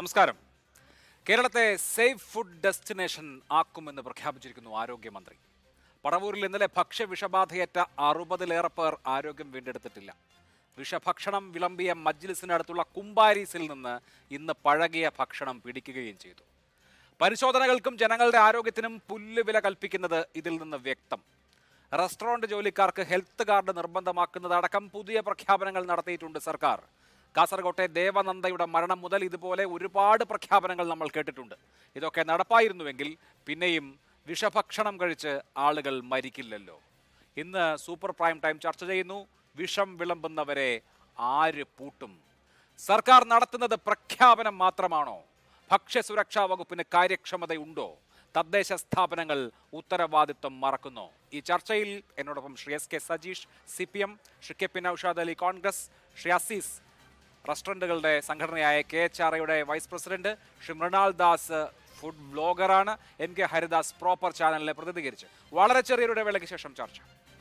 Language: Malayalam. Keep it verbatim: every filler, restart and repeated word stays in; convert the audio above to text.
നമസ്കാരം. കേരളത്തെ സേഫ് ഫുഡ് ഡെസ്റ്റിനേഷൻ ആക്കുമെന്ന് പ്രഖ്യാപിച്ചിരിക്കുന്നു ആരോഗ്യമന്ത്രി. പടവൂരിൽ ഇന്നലെ ഭക്ഷ്യവിഷബാധയേറ്റ അറുപതിലേറെ പേർ ആരോഗ്യം വീണ്ടെടുത്തിട്ടില്ല. വിഷഭക്ഷണം വിളമ്പിയ മജ്ലിസിനടുത്തുള്ള കുമ്പാരീസിൽ നിന്ന് ഇന്ന് പഴകിയ ഭക്ഷണം പിടിക്കുകയും ചെയ്തു. പരിശോധനകൾക്കും ജനങ്ങളുടെ ആരോഗ്യത്തിനും പുല്ലുവില കൽപ്പിക്കുന്നത് ഇതിൽ നിന്ന് വ്യക്തം. റെസ്റ്റോറന്റ് ജോലിക്കാർക്ക് ഹെൽത്ത് കാർഡ് നിർബന്ധമാക്കുന്നതടക്കം പുതിയ പ്രഖ്യാപനങ്ങൾ നടത്തിയിട്ടുണ്ട് സർക്കാർ. കാസർകോട്ടെ ദേവനന്ദയുടെ മരണം മുതൽ ഇതുപോലെ ഒരുപാട് പ്രഖ്യാപനങ്ങൾ നമ്മൾ കേട്ടിട്ടുണ്ട്. ഇതൊക്കെ നടപ്പായിരുന്നുവെങ്കിൽ പിന്നെയും വിഷഭക്ഷണം കഴിച്ച് ആളുകൾ മരിക്കില്ലല്ലോ. ഇന്ന് സൂപ്പർ പ്രൈം ടൈം ചർച്ച ചെയ്യുന്നു. വിഷം വിളമ്പുന്നവരെ ആര് പൂട്ടും? സർക്കാർ നടത്തുന്നത് പ്രഖ്യാപനം മാത്രമാണോ? ഭക്ഷ്യസുരക്ഷാ വകുപ്പിന് കാര്യക്ഷമതയുണ്ടോ? തദ്ദേശ സ്ഥാപനങ്ങൾ ഉത്തരവാദിത്വം മറക്കുന്നോ? ഈ ചർച്ചയിൽ എന്നോടൊപ്പം Shri S K Sajeesh C P M, Shri K P Noushad Ali Congress, Shri Azeez റെസ്റ്റോറൻറ്റുകളുടെ സംഘടനയായ കെ എച്ച് ആർ ഐയുടെ vice president, Shri Mrinal Das food ബ്ലോഗറാണ്, എൻ കെ ഹരിദാസ് പ്രോപ്പർ ചാനലിനെ പ്രതിനിധീകരിച്ച്. വളരെ ചെറിയൊരു ഇടവേളയ്ക്ക് ശേഷം ചർച്ച.